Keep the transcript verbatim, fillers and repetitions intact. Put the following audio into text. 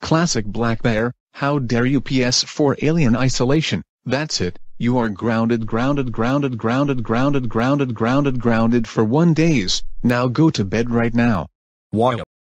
Classic Black Bear, how dare you P S four Alien Isolation, that's it, you are grounded grounded grounded grounded grounded grounded grounded grounded for one days, now go to bed right now. Why?